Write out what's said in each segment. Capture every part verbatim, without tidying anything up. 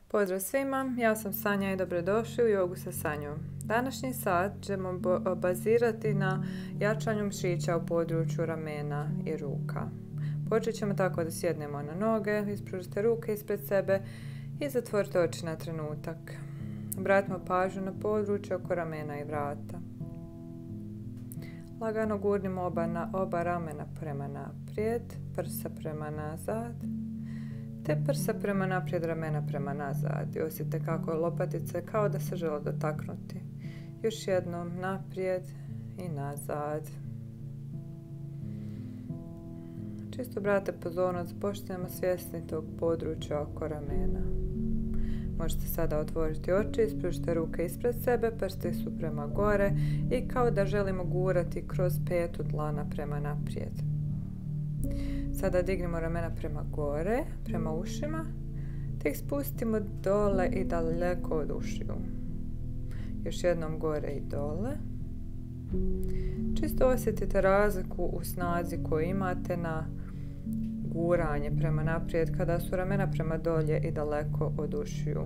Pozdrav svima, ja sam Sanja i dobrodošli u jogu sa Sanjom. Današnji sat ćemo bazirati na jačanju mišića u području ramena i ruka. Počet ćemo tako da sjednemo na noge, ispružite ruke ispred sebe i zatvorite oči na trenutak. Obratimo pažnju na područje oko ramena i vrata. Lagano gurnimo oba, na, oba ramena prema naprijed, prsa prema nazad, te prsa prema naprijed, ramena prema nazad. I osjetite kako lopatice kao da se žele dotaknuti. Još jednom naprijed i nazad. Čisto obratite pozornost, počnemo svjesni tog područja oko ramena. Možete sada otvoriti oči, ispružite ruke ispred sebe, prsti su prema gore i kao da želimo gurati kroz petu dlana prema naprijed. Sada dignemo ramena prema gore, prema ušima, te ih spustimo dole i daleko od ušiju. Još jednom gore i dole. Čisto osjetite razliku u snazi koju imate na guranje prema naprijed kada su ramena prema dolje i daleko od ušiju.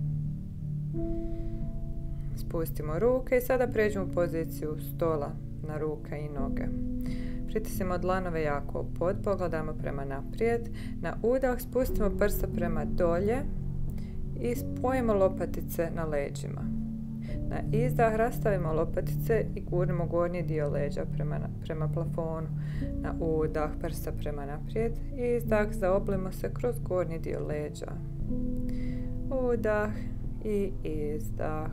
Spustimo ruke i sada pređemo u poziciju stola na ruke i noge. Pritisnimo dlanove jako u pod, pogledamo prema naprijed. Na udah spustimo prsa prema dolje i spojimo lopatice na leđima. Na izdah rastavimo lopatice i gurnemo gornji dio leđa prema, prema plafonu. Na udah prsa prema naprijed i izdah zaoblimo se kroz gornji dio leđa. Udah i izdah.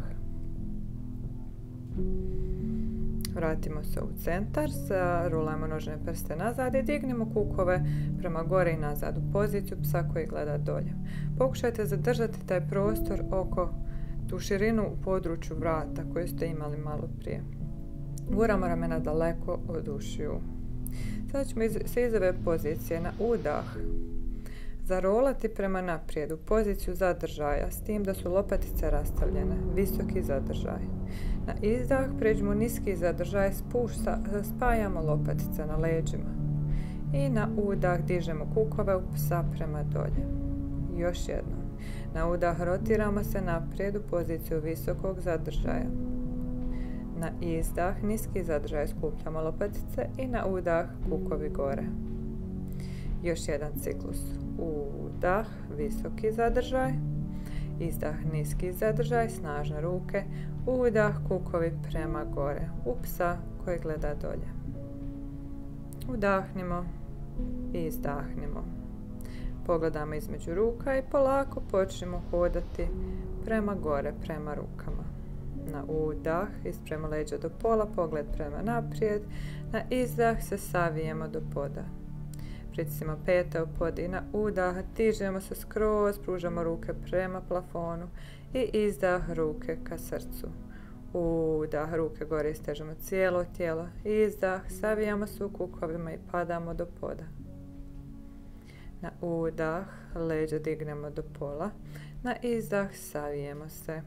Vratimo se u centar, rulajmo nožne prste nazad i dignemo kukove prema gore i nazad u poziciju psa koji gleda dolje. Pokušajte zadržati taj prostor oko tu širinu u području vrata koju ste imali malo prije. Guramo ramena daleko od ušiju. Sada ćemo iz, se iz ove pozicije na udah zarolati prema naprijed u poziciju zadržaja, s tim da su lopatice rastavljene, visoki zadržaj. Na izdah pređemo niski zadržaj, spušta, spajamo lopatice na leđima. I na udah dižemo kukove u psa prema dolje. Još jednom. Na udah rotiramo se naprijed u poziciju visokog zadržaja. Na izdah niski zadržaj, skupljamo lopatice i na udah kukovi gore. Još jedan ciklus. Udah, visoki zadržaj. Izdah, niski zadržaj, snažne ruke. Udah, kukovi prema gore. U psa koji gleda dolje. Udahnimo i izdahnimo. Pogledamo između ruka i polako počnemo hodati prema gore, prema rukama. Na udah ispremo leđa do pola, pogled prema naprijed. Na izdah se savijemo do poda. Pritisnimo pete u pod i na udah dižemo se skroz, pružamo ruke prema plafonu i izdah ruke ka srcu. Udah, ruke gore, istežemo cijelo tijelo. Izdah, savijamo se u kukovima i padamo do poda. Na udah leđa dignemo do pola. Na izdah savijemo se.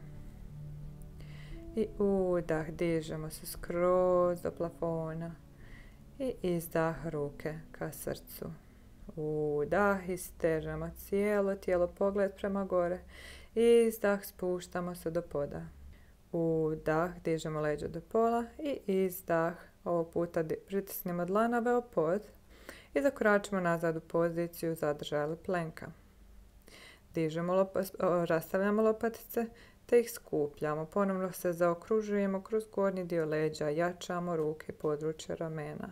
I udah dižemo se skroz do plafona. I izdah ruke ka srcu. Udah, istežemo cijelo tijelo, pogled prema gore. Izdah, spuštamo se do poda. Udah, dižemo leđa do pola i izdah. Ovog puta pritisnimo dlanove u pod i zakoračimo nazad u poziciju zadržaja ili plenka. Dižemo lopa- rastavljamo lopatice te ih skupljamo. Ponovno se zaokružujemo kroz gornji dio leđa, jačamo ruke i područje ramena.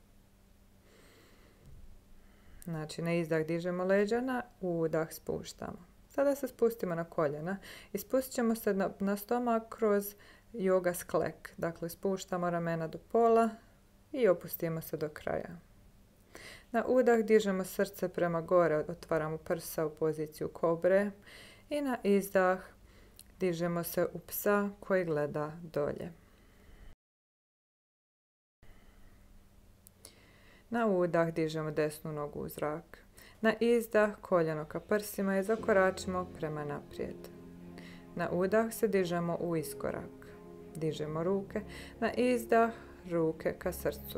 Znači, na izdah dižemo leđa, na udah spuštamo. Sada se spustimo na koljena i spustit ćemo se na, na stomak kroz yoga sklek. Dakle, spuštamo ramena do pola i opustimo se do kraja. Na udah dižemo srce prema gore, otvaramo prsa u poziciju kobre i na izdah dižemo se u psa koji gleda dolje. Na udah dižemo desnu nogu u zrak. Na izdah koljeno ka prsima i zakoračimo prema naprijed. Na udah se dižemo u iskorak. Dižemo ruke. Na izdah ruke ka srcu.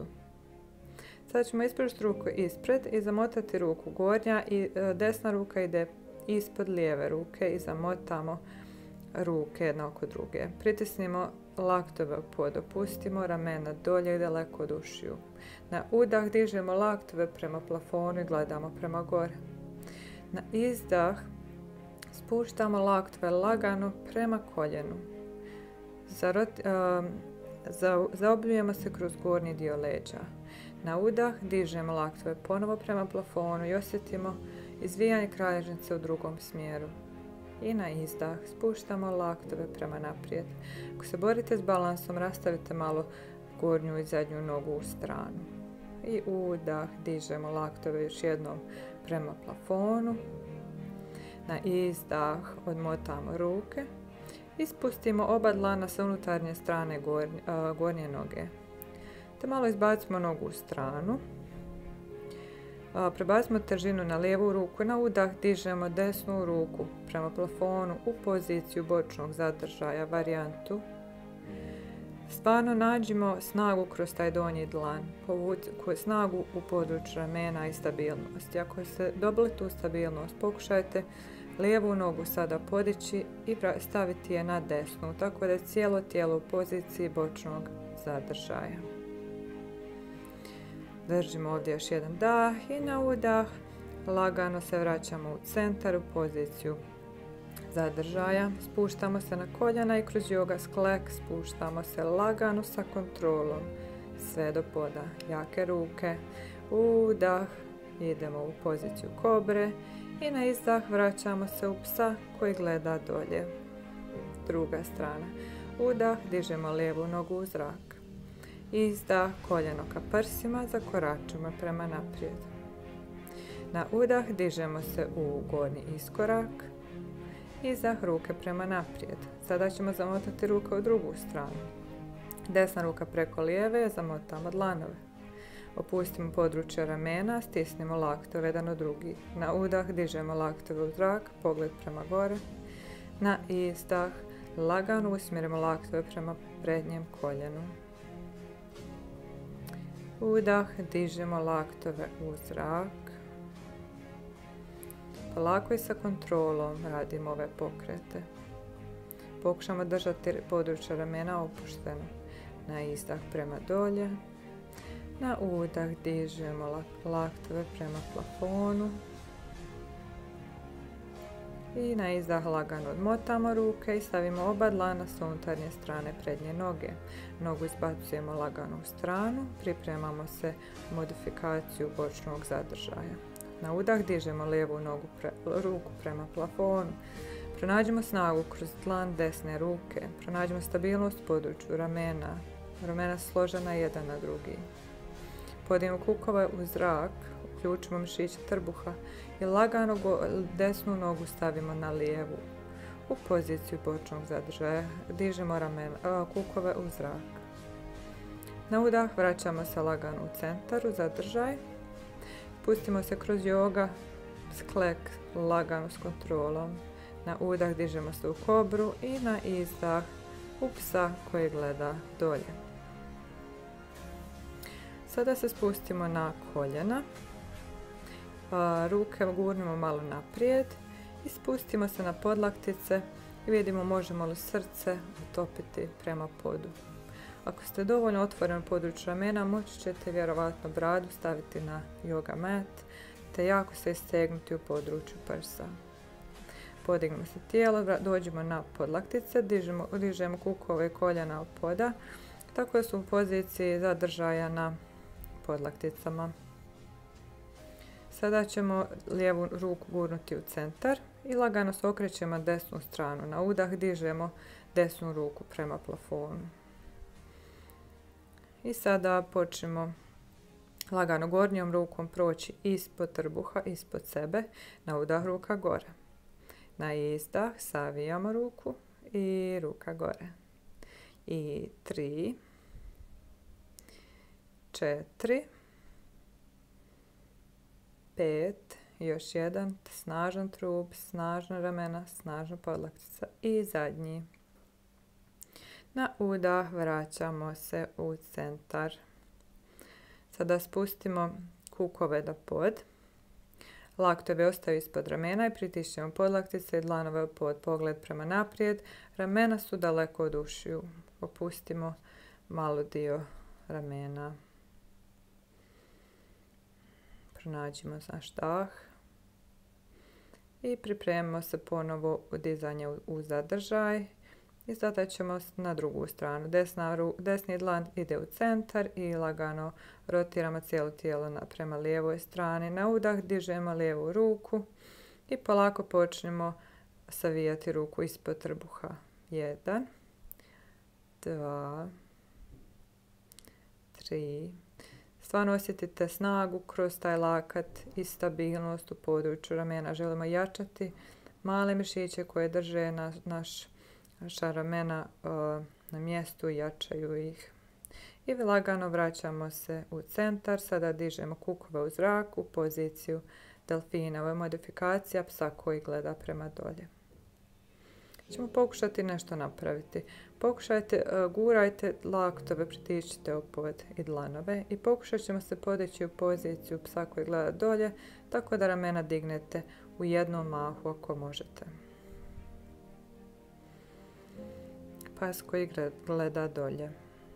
Sad ćemo ispružiti ruku ispred i zamotati ruku gornja i desna ruka ide ispod lijeve ruke i zamotamo ruke jedna oko druge. Pritisnimo laktove u pod, opustimo ramena dolje i daleko od ušiju. Na udah dižemo laktove prema plafonu i gledamo prema gore. Na izdah spuštamo laktove lagano prema koljenu. Zaobljujemo se kroz gornji dio leđa. Na udah dižemo laktove ponovo prema plafonu i osjetimo izvijanje kralježnice u drugom smjeru. I na izdah spuštamo laktove prema naprijed. Ako se borite s balansom, rastavite malo gornju i zadnju nogu u stranu. I udah dižemo laktove još jednom prema plafonu. Na izdah odmotamo ruke i spustimo oba dlana sa unutarnje strane gornje, uh, gornje noge. Te malo izbacimo nogu u stranu. Uh, prebacimo težinu na lijevu ruku. Na udah dižemo desnu ruku prema plafonu u poziciju bočnog zadržaja, varijantu. Stvarno nađimo snagu kroz taj donji dlan, povuci snagu u području ramena i stabilnosti. Ako ste dobili tu stabilnost, pokušajte lijevu nogu sada podići i staviti je na desnu, tako da je cijelo tijelo u poziciji bočnog zadržaja. Držimo ovdje još jedan dah i na udah lagano se vraćamo u centar u poziciju zadržaja. Spuštamo se na koljena i kroz yoga sklek spuštamo se lagano sa kontrolom sve do poda. Jake ruke, udah, idemo u poziciju kobre i na izdah vraćamo se u psa koji gleda dolje. Druga strana. Udah, dižemo lijevu nogu u zrak. Izdah, koljeno ka prsima, zakoračimo prema naprijed. Na udah dižemo se u gornji iskorak. Izdah, ruke prema naprijed. Sada ćemo zamotati ruke u drugu stranu. Desna ruka preko lijeve, zamotamo dlanove. Opustimo područje ramena, stisnimo laktove jedan od drugi. Na udah dižemo laktove u zrak, pogled prema gore. Na izdah lagano usmjerimo laktove prema prednjem koljenu. Udah dižemo laktove u zrak. Polako i sa kontrolom radimo ove pokrete. Pokušamo držati područje ramena opušteno. Na izdah prema dolje. Na udah dižemo laktove prema plafonu. I na izdah lagano odmotamo ruke i stavimo oba dlana s unutarnje strane prednje noge. Nogu izbacujemo lagano u stranu. Pripremamo se modifikaciju bočnog zadržaja. Na udah dižemo lijevu nogu pre, ruku prema plafonu. Pronađemo snagu kroz dlan desne ruke. Pronađemo stabilnost u području ramena. Ramena složena jedan na drugi. Podijemo kukove u zrak, uključimo mišiće trbuha i lagano go, desnu nogu stavimo na lijevu u poziciju bočnog zadržaja. Dižemo ramena, kukove u zrak. Na udah vraćamo se lagano u centar, u zadržaj. Pustimo se kroz yoga, sklek lagano s kontrolom. Na udah dižemo se u kobru i na izdah u psa koji gleda dolje. Sada se spustimo na koljena. Ruke gurnemo malo naprijed i spustimo se na podlaktice i vidimo možemo li srce utopiti prema podu. Ako ste dovoljno otvoreni u području ramena, moći ćete vjerovatno bradu staviti na yoga mat te jako se istegnuti u području prsa. Podignemo se tijelo, dođemo na podlaktice, dižemo, dižemo kukove i koljena od poda, tako da su u poziciji zadržaja na podlakticama. Sada ćemo lijevu ruku gurnuti u centar i lagano se okrećemo desnu stranu. Na udah dižemo desnu ruku prema plafonu. I sada počnemo lagano gornjom rukom proći ispod trbuha, ispod sebe, na udah ruka gore. Na izdah savijamo ruku i ruka gore. I tri, četiri, pet, još jedan, snažan trup, snažna ramena, snažna podlaktica i zadnji. Na udah vraćamo se u centar. Sada spustimo kukove do pod. Laktove ostavi ispod ramena i pritišćemo podlaktice i dlanove u pod, pogled prema naprijed. Ramena su daleko od ušiju. Opustimo malo dio ramena. Pronađimo naš dah. I pripremimo se ponovo u dizanje u zadržaj. I sada ćemo na drugu stranu. Desna, desni dlan ide u centar i lagano rotiramo cijelo tijelo prema lijevoj strani. Na udah dižemo lijevu ruku i polako počnemo savijati ruku ispod trbuha. Jedan, dva, tri. Stvarno osjetite snagu kroz taj lakat i stabilnost u području ramena. Želimo jačati male mišiće koje drže na, naš, naša ramena uh, na mjestu, jačaju ih. I lagano vraćamo se u centar. Sada dižemo kukove u zrak u poziciju delfina. Ovo je modifikacija psa koji gleda prema dolje. Ćemo pokušati nešto napraviti. Pokušajte, uh, gurajte laktove, pritišćite u pod i dlanove i pokušat ćemo se podići u poziciju psa koji gleda dolje, tako da ramena dignete u jednom mahu ako možete. Pas koji gleda dolje.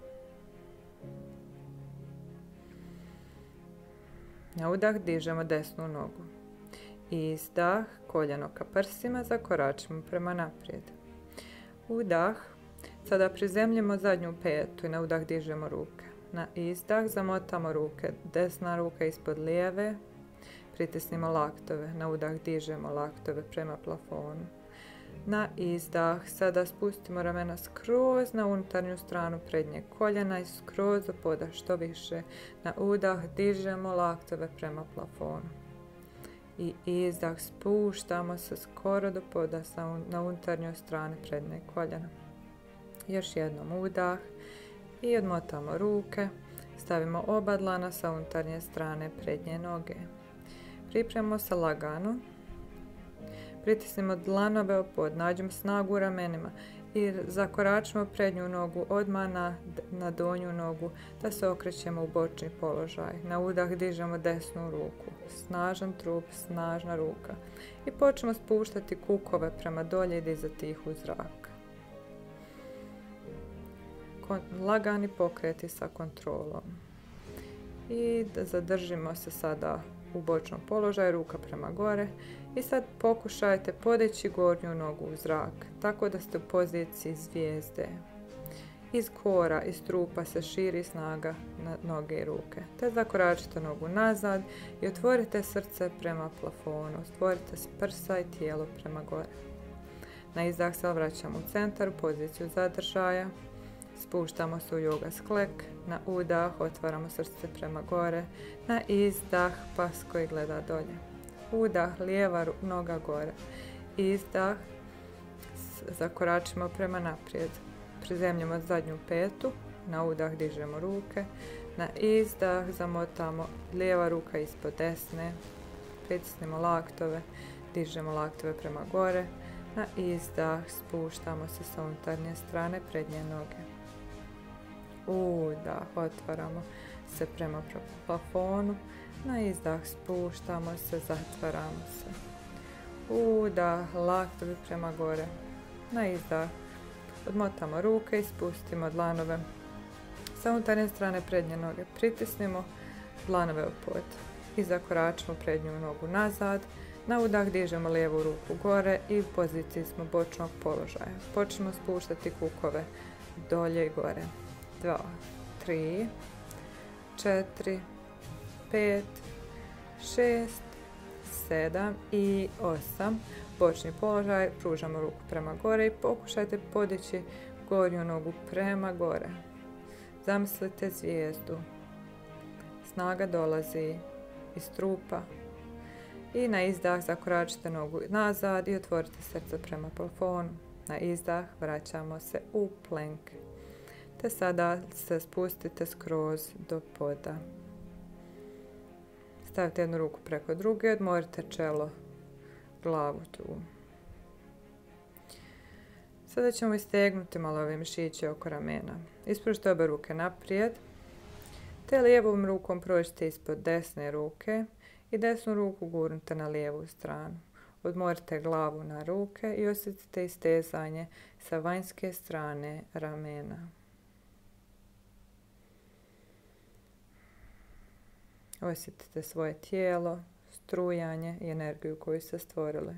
Na udah dižemo desnu nogu. Izdah, koljeno ka prsima, zakoračimo prema naprijed. Udah, sada prizemljimo zadnju petu i na udah dižemo ruke. Na izdah zamotamo ruke, desna ruka ispod lijeve, pritisnimo laktove. Na udah dižemo laktove prema plafonu. Na izdah sada spustimo ramena skroz na unutarnju stranu prednjeg koljena i skroz do poda što više. Na udah dižemo laktove prema plafonu. I izdah spuštamo se skoro do poda na unutarnjoj strani prednjeg koljena. Još jednom udah i odmotamo ruke. Stavimo oba dlana sa unutarnje strane prednje noge. Pripremimo se lagano. Pritisnimo dlanove u pod, nađemo snagu u ramenima i zakoračimo prednju nogu odmah na, na donju nogu da se okrećemo u bočni položaj. Na udah dižemo desnu ruku, snažan trup, snažna ruka i počnemo spuštati kukove prema dolje i dizati ih u zrak. Kon, lagani pokreti sa kontrolom. I da zadržimo se sada u bočnom položaju, ruka prema gore. I sad pokušajte podići gornju nogu u zrak, tako da ste u poziciji zvijezde. Iz kora, iz trupa se širi snaga na noge i ruke. Te zakoračite nogu nazad i otvorite srce prema plafonu. Stvorite prsa i tijelo prema gore. Na izdah se vraćamo u centar, u poziciju zadržaja. Spuštamo se u yoga sklek. Na udah otvaramo srce prema gore. Na izdah pas koji gleda dolje. Udah, lijeva noga gore. Izdah, zakoračimo prema naprijed. Prizemljamo zadnju petu. Na udah dižemo ruke. Na izdah zamotamo lijeva ruka ispod desne. Pritisnimo laktove. Dižemo laktove prema gore. Na izdah spuštamo se sa unutarnje strane prednje noge. Udah, otvaramo se prema plafonu. Na izdah spuštamo se, zatvaramo se. Udah, laktovi prema gore. Na izdah odmotamo ruke i spustimo dlanove sa unutarnje strane prednje noge. Pritisnimo dlanove u pod i zakoračimo prednju nogu nazad. Na udah dižemo lijevu ruku gore i u poziciji smo bočnog položaja. Počnemo spuštati kukove dolje i gore. Dva, tri, četiri, pet, šest, sedam i osam. Bočni položaj, pružamo ruku prema gore i pokušajte podići gornju nogu prema gore. Zamislite zvijezdu. Snaga dolazi iz trupa. I na izdah zakoračite nogu nazad i otvorite srce prema plafonu. Na izdah vraćamo se u plank. Te sada se spustite skroz do poda. Stavite jednu ruku preko druge i odmorite čelo, glavu tu. Sada ćemo istegnuti malo ove mišiće oko ramena. Ispružite obe ruke naprijed. Te lijevom rukom prođite ispod desne ruke i desnu ruku gurnite na lijevu stranu. Odmorite glavu na ruke i osjetite istezanje sa vanjske strane ramena. Osjetite svoje tijelo, strujanje i energiju koju ste stvorili.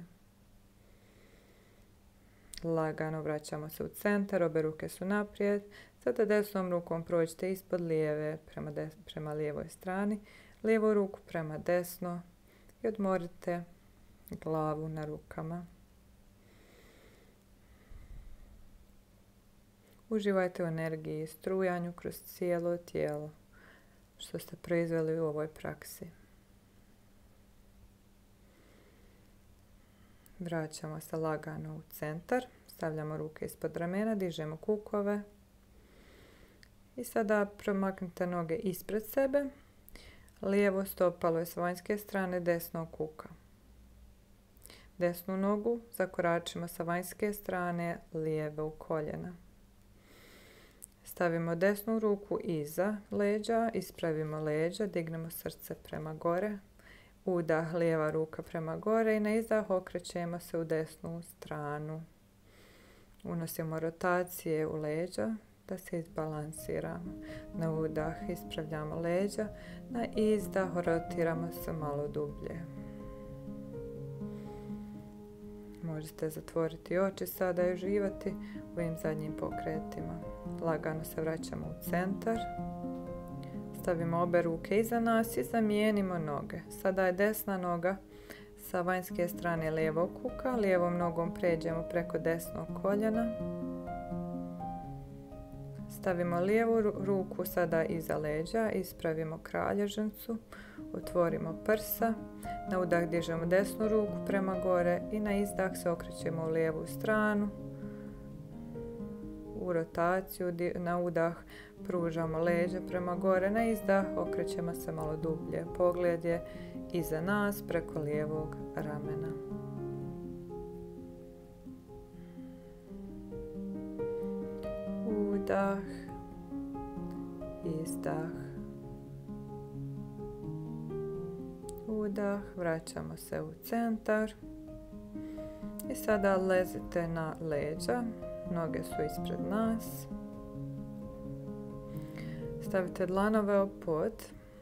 Lagano vraćamo se u centar, obe ruke su naprijed. Sada desnom rukom prođite ispod lijeve prema, des, prema lijevoj strani, lijevu ruku prema desno i odmorite glavu na rukama. Uživajte u energiji i strujanju kroz cijelo tijelo što ste proizveli u ovoj praksi. Vraćamo se lagano u centar, stavljamo ruke ispod ramena, dižemo kukove i sada promaknite noge ispred sebe. Lijevo stopalo je s vanjske strane desnog kuka. Desnu nogu zakoračimo sa vanjske strane lijeve u koljena. Stavimo desnu ruku iza leđa, ispravimo leđa, dignemo srce prema gore. Udah, lijeva ruka prema gore i na izdah okrećemo se u desnu stranu. Unosimo rotacije u leđa da se izbalansiramo. Na udah ispravljamo leđa, na izdah rotiramo se malo dublje. Možete zatvoriti oči sada i uživati u ovim zadnjim pokretima. Lagano se vraćamo u centar. Stavimo obe ruke iza nas i zamijenimo noge. Sada je desna noga sa vanjske strane lijevog kuka. Lijevom nogom pređemo preko desnog koljena. Stavimo lijevu ruku sada iza leđa, ispravimo kralježnicu, otvorimo prsa. Na udah dižemo desnu ruku prema gore i na izdah se okrećemo u lijevu stranu. U rotaciju, na udah pružamo leđa prema gore, na izdah okrećemo se malo dublje. Pogled je iza nas preko lijevog ramena. Udah, izdah. Udah, vraćamo se u centar. I sada lezite na leđa. Noge su ispred nas. Stavite dlanove o pod.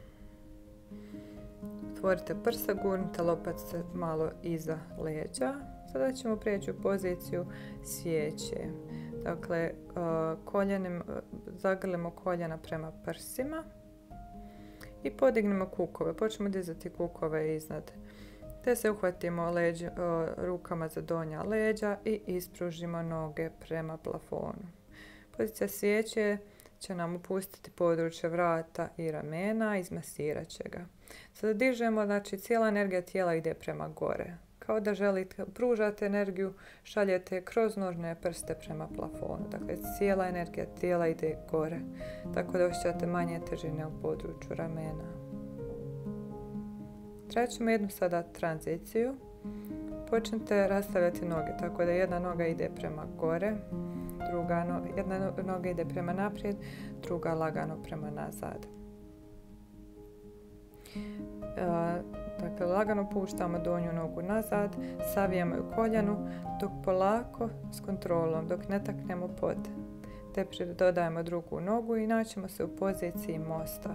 Otvorite prsa, gurnite lopac malo iza leđa. Sada ćemo prijeći u poziciju svijeće. Dakle, koljenim, zagrlimo koljena prema prsima i podignemo kukove. Počnemo dizati kukove iznad. Te se uhvatimo leđa, rukama za donja leđa i ispružimo noge prema plafonu. Pozicija svijeće će nam upustiti područje vrata i ramena, izmasirat će ga. Sada dižemo, znači cijela energija tijela ide prema gore. Kao da želite, pružate energiju, šaljete kroz nožne prste prema plafonu. Dakle, cijela energija tijela ide gore. Tako da osjećate manje težine u području ramena. Traćemo jednu sada tranziciju. Počnite rastavljati noge, tako da jedna noga ide prema gore, druga no, jedna noga ide prema naprijed, druga lagano prema nazad. E, dakle, lagano puštamo donju nogu nazad, savijamo ju koljenu, dok polako, s kontrolom, dok ne taknemo pod. Te dodajemo drugu nogu i naćemo se u poziciji mosta.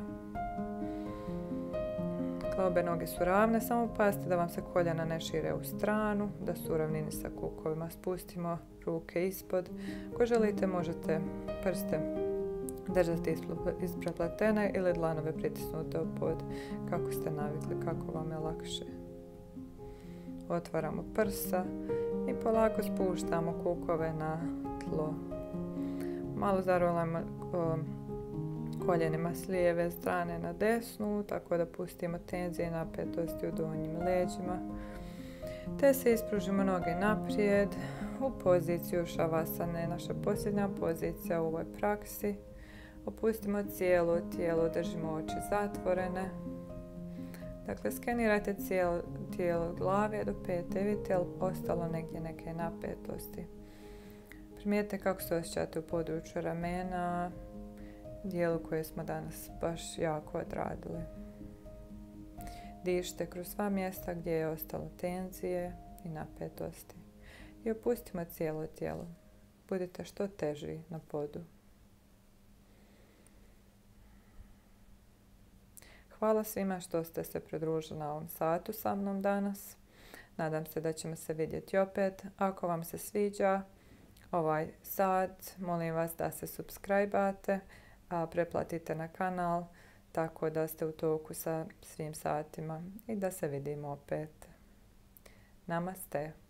Obe noge su ravne, samo pazite da vam se koljena ne šire u stranu, da su u ravnini sa kukovima. Spustimo ruke ispod. Ako želite, možete prste držati ispred platene ili dlanove pritisnute pod, kako ste navikli, kako vam je lakše. Otvaramo prsa i polako spuštamo kukove na tlo. Malo zarolamo koljenima s lijeve strane na desnu, tako da pustimo tenzije i napetosti u donjim leđima. Te se ispružimo noge naprijed u poziciju šavasane, naša posljednja pozicija u ovoj praksi. Opustimo cijelo tijelo, držimo oči zatvorene. Dakle, skenirajte cijelo tijelo od glave do pete, vidite li ostalo negdje neke napetosti. Primijetite kako se osjećate u području ramena, dijelu koje smo danas baš jako odradili. Dišite kroz sva mjesta gdje je ostalo tenzije i napetosti. I opustimo cijelo tijelo. Budite što teži na podu. Hvala svima što ste se pridružili na ovom satu sa mnom danas. Nadam se da ćemo se vidjeti opet. Ako vam se sviđa ovaj sat, molim vas da se subscribe-ate, a preplatite na kanal, tako da ste u toku sa svim satima i da se vidimo opet. Namaste.